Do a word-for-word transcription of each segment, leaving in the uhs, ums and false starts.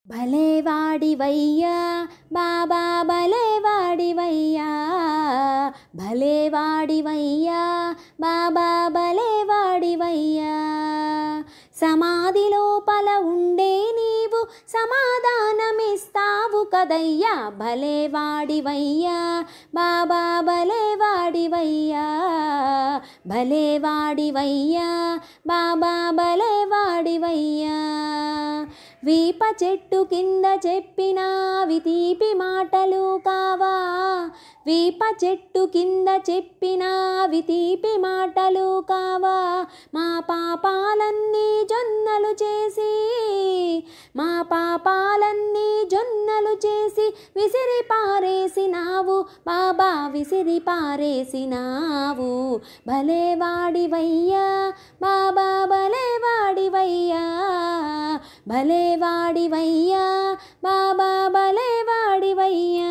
భలే వాడివయ్యా బాబా భలే వాడివయ్యా భలే వాడివయ్యా బాబా భలే వాడివయ్యా సమాధి లోపల ఉండే నీవు సమాధానమిస్తావు కదయ్యా భలే వాడివయ్యా బాబా భలే వాడివయ్యా భలే వాడివయ్యా బాబా భలే వాడివయ్యా వీప చెట్టు కింద చెప్పినావి తీపి మాటలు కావా వీప చెట్టు కింద చెప్పినావి తీపి మాటలు కావా మా పాపాలన్నీ జొన్నలు చేసి మా పాపాలన్నీ జొన్నలు చేసి విసిరి పారేసినావు బాబా విసిరి పారేసినావు భలే వాడివయ్యా బాబా భలే వాడివయ్యా భలే వాడివయ్యా బాబా భలే వాడివయ్యా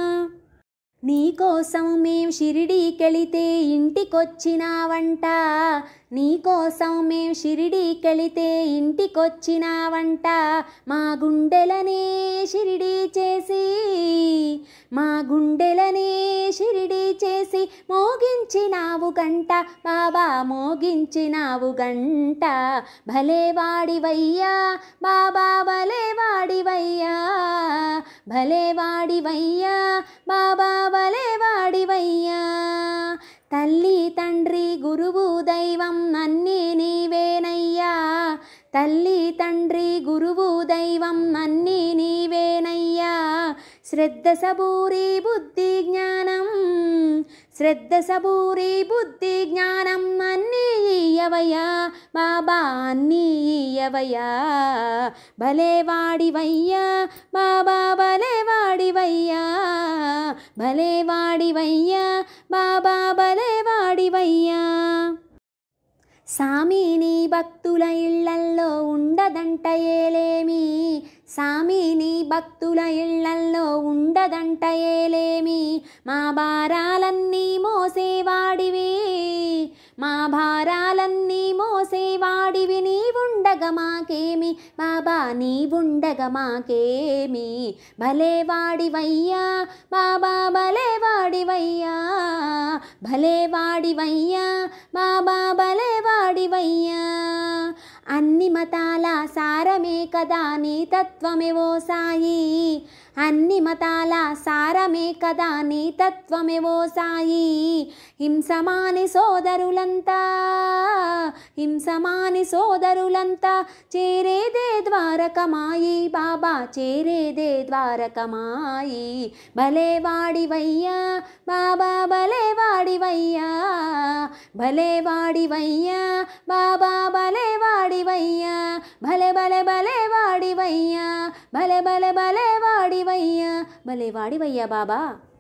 నీకోసం మేం షిరిడీకెళితే ఇంటికొచ్చినావంట నీకోసం మేం షిరిడీకెళితే ఇంటికొచ్చినావంట మా గుండెలనే షిరిడీ చేసి మా గుండెలనే షిరిడీ చేసి మోగించినావు గంట బాబా మోగించినావు గంట భలే వాడివయ్యా బాబా భలే వాడివయ్యా భలే వాడివయ్యా బాబా భలే వాడివయ్యా తల్లి తండ్రి గురువు దైవం అన్నీ నీవేనయ్యా తల్లి తండ్రి గురువు దైవం అన్నీ నీవేనయ్యా శ్రద్ధ సబూరి బుద్ధి జ్ఞానం శ్రద్ధ సబూరి బుద్ధి జ్ఞానం అన్నీ ఇయ్యవయ్యా బాబా అన్నీ ఇయ్యవయ్యా భలే వాడివయ్యా బాబా భలే వాడివయ్యా భలే వాడివయ్యా బాబా భలే వాడివయ్యా సామి నీ భక్తుల ఇళ్లల్లో ఉండదంట ఏలేమి సామి నీ భక్తుల ఇళ్లల్లో ఉండదంట ఏలేమి మా భారాలన్నీ మోసేవాడివి మా భారాలన్నీ మోసేవాడివి నీవుండగా మాకేమి బాబా నీవుండగా మాకేమి భలే వాడివయ్యా బాబా భలే వాడివయ్యా భలే వాడివయ్యా బాబా భలే వాడివయ్యా అన్ని మతాల సారమే కదా నీ తత్వమే ఓ సాయి అన్ని మతాల సారమే కదా నీ తత్వమే ఓ సాయి హింసమాని సోదరులంతా హింసమాని సోదరులంతా చేరేదే ద్వారకమాయి బాబా చేరేదే ద్వారకమాయి భలే వాడివయ్యా బాబా భలే వాడివయ్యా భలే వాడివయ్యా బాబా భలే వాడివయ్యా భలే భలే భలే వాడివయ్యా భలే భలే భలే వాడివయ్యా భలే వాడివయ్యా బాబా।